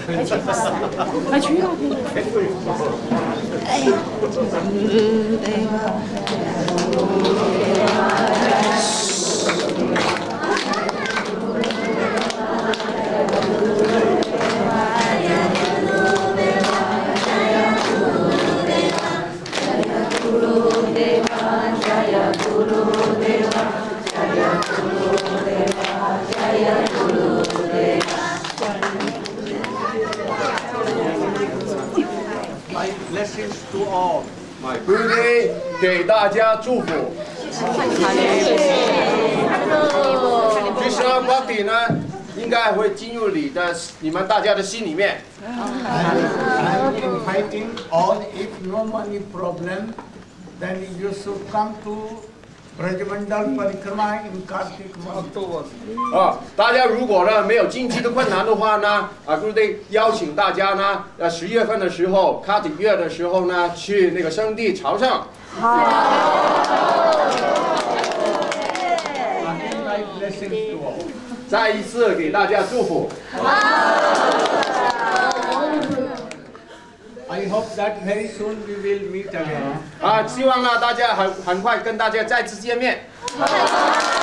My blessings to all. My birthday 给大家祝福。这12光底呢，应该会进入你们大家的心里面。 I'm inviting all. If no money problem, then you should come to Brajmandal parikarma in Kartik October. 大家如果呢没有经济的困难的话呢，Gurudeva邀请大家呢，10月份的时候，Kartik月的时候呢，去那个圣地朝圣。再一次给大家祝福。 I hope that very soon we will meet again. 希望呢大家很快跟大家再次见面。